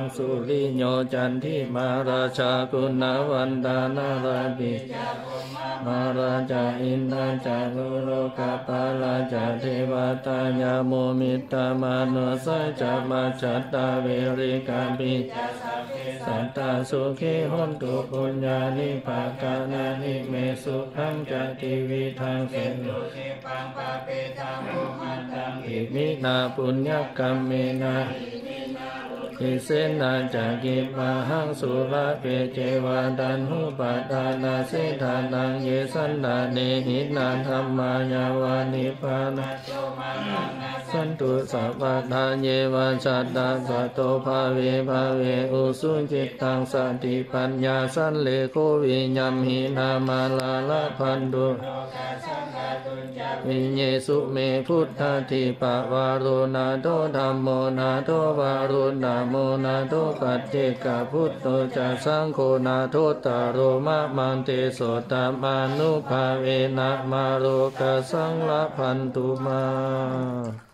สุริโยจันทิมาราชากุณวันดานาราบิมาราจาอินทาจารุโรกาปาลาจาเทวตายาโมมิตามานุสัจจมาจัตตาเวริกาปิสัตตาสุขีหนตุปุญญานิภาคานานิเมสุขังจติวิทังเสนุอิมินาปุญญกรรมเมนะอิเสนาจากิปะหังสุระเปเจวาดันหุปทานาเสธานังเยสันดาเนหินาธรรมายาวานิพานะสันตุสัพพทาเยวาชัตตาสัตโตภาเวภาเวอุสุจิตตังสติปัญญาสันเลโควิญญัมหินามาลาลพันตุวิญเยสุเมพุทธทิปะวาโรนาโตธัมโมนาโตวารุนาโมนาโตปัจเจกพุทโตจะสังโฆนาโทตโรมะมันเตโสตมานุภาเวนะมาโรกสังละพันตุมา